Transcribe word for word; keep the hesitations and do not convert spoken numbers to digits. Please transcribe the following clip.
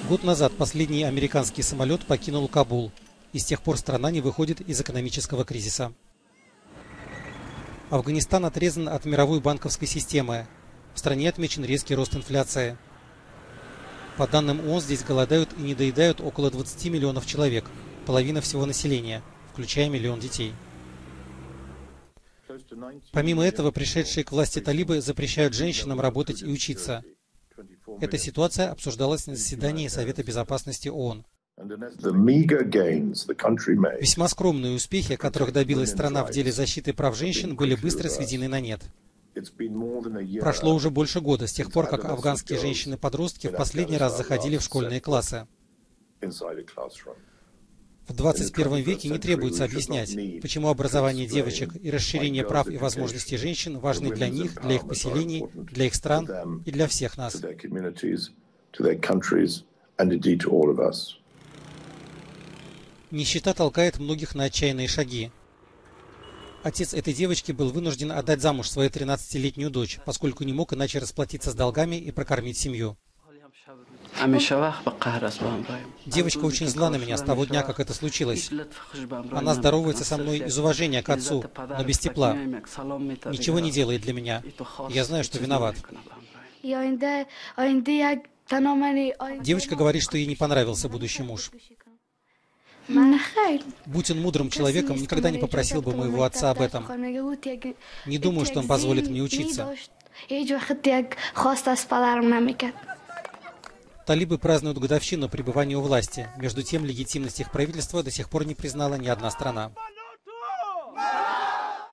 Год назад последний американский самолет покинул Кабул, и с тех пор страна не выходит из экономического кризиса. Афганистан отрезан от мировой банковской системы. В стране отмечен резкий рост инфляции. По данным ООН, здесь голодают и недоедают около двадцати миллионов человек, половина всего населения, включая миллион детей. Помимо этого, пришедшие к власти талибы запрещают женщинам работать и учиться. Эта ситуация обсуждалась на заседании Совета Безопасности ООН. Весьма скромные успехи, которых добилась страна в деле защиты прав женщин, были быстро сведены на нет. Прошло уже больше года с тех пор, как афганские женщины-подростки в последний раз заходили в школьные классы. В двадцать первом веке не требуется объяснять, почему образование девочек и расширение прав и возможностей женщин важны для них, для их поселений, для их стран и для всех нас. Нищета толкает многих на отчаянные шаги. Отец этой девочки был вынужден отдать замуж свою тринадцатилетнюю дочь, поскольку не мог иначе расплатиться с долгами и прокормить семью. Девочка очень зла на меня с того дня, как это случилось. Она здоровается со мной из уважения к отцу, но без тепла. Ничего не делает для меня. Я знаю, что виноват. Девочка говорит, что ей не понравился будущий муж. Будь он мудрым человеком, никогда не попросил бы моего отца об этом. Не думаю, что он позволит мне учиться. Талибы празднуют годовщину пребывания у власти. Между тем, легитимность их правительства до сих пор не признала ни одна страна.